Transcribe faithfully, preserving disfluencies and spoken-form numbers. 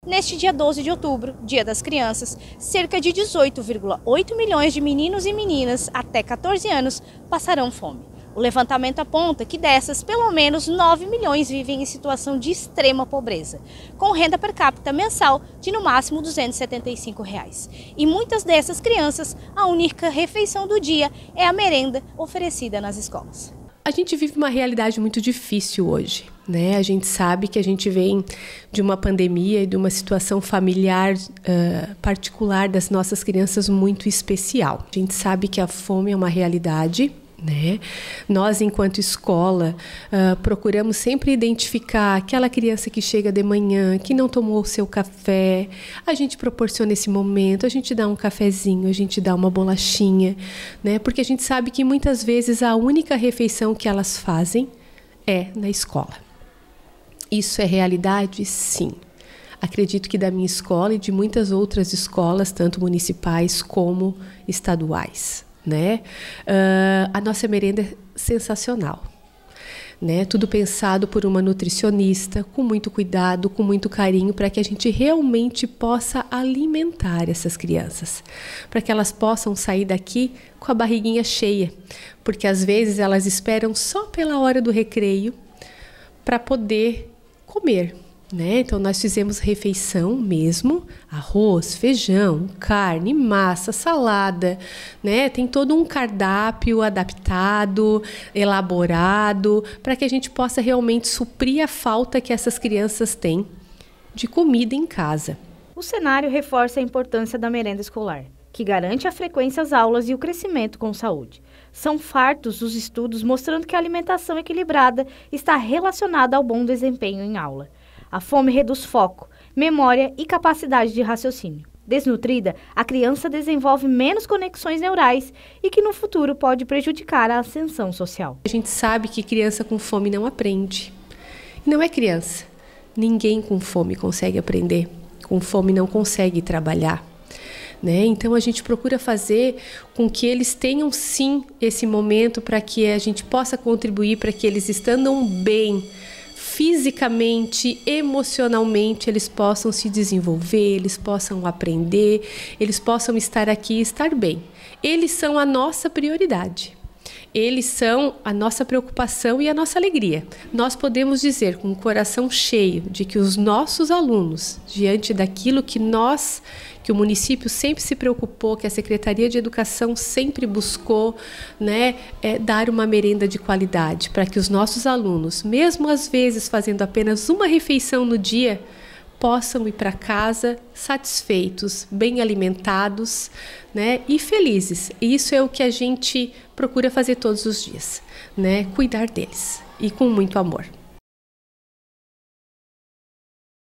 Neste dia doze de outubro, Dia das Crianças, cerca de dezoito vírgula oito milhões de meninos e meninas até quatorze anos passarão fome. O levantamento aponta que dessas, pelo menos nove milhões vivem em situação de extrema pobreza, com renda per capita mensal de no máximo duzentos e setenta e cinco reais. E muitas dessas crianças, a única refeição do dia é a merenda oferecida nas escolas. A gente vive uma realidade muito difícil hoje, né? A gente sabe que a gente vem de uma pandemia e de uma situação familiar uh, particular das nossas crianças muito especial. A gente sabe que a fome é uma realidade, né? Nós, enquanto escola, uh, procuramos sempre identificar aquela criança que chega de manhã, que não tomou o seu café. A gente proporciona esse momento, a gente dá um cafezinho, a gente dá uma bolachinha, né? Porque a gente sabe que muitas vezes a única refeição que elas fazem é na escola. Isso é realidade? Sim. Acredito que da minha escola e de muitas outras escolas, tanto municipais como estaduais. Né? Uh, a nossa merenda é sensacional, né? Tudo pensado por uma nutricionista, com muito cuidado, com muito carinho, para que a gente realmente possa alimentar essas crianças, para que elas possam sair daqui com a barriguinha cheia, porque às vezes elas esperam só pela hora do recreio para poder comer. Né? Então nós fizemos refeição mesmo, arroz, feijão, carne, massa, salada, né? Tem todo um cardápio adaptado, elaborado, para que a gente possa realmente suprir a falta que essas crianças têm de comida em casa. O cenário reforça a importância da merenda escolar, que garante a frequência às aulas e o crescimento com saúde. São fartos os estudos mostrando que a alimentação equilibrada está relacionada ao bom desempenho em aula. A fome reduz foco, memória e capacidade de raciocínio. Desnutrida, a criança desenvolve menos conexões neurais e que no futuro pode prejudicar a ascensão social. A gente sabe que criança com fome não aprende. E não é criança. Ninguém com fome consegue aprender. Com fome não consegue trabalhar. Né? Então a gente procura fazer com que eles tenham sim esse momento para que a gente possa contribuir para que eles estando bem, fisicamente, emocionalmente, eles possam se desenvolver, eles possam aprender, eles possam estar aqui e estar bem. Eles são a nossa prioridade. Eles são a nossa preocupação e a nossa alegria. Nós podemos dizer com o coração cheio de que os nossos alunos, diante daquilo que nós, que o município sempre se preocupou, que a Secretaria de Educação sempre buscou, né, é dar uma merenda de qualidade para que os nossos alunos, mesmo às vezes fazendo apenas uma refeição no dia, possam ir para casa satisfeitos, bem alimentados, né, e felizes. E isso é o que a gente procura fazer todos os dias, né, cuidar deles e com muito amor.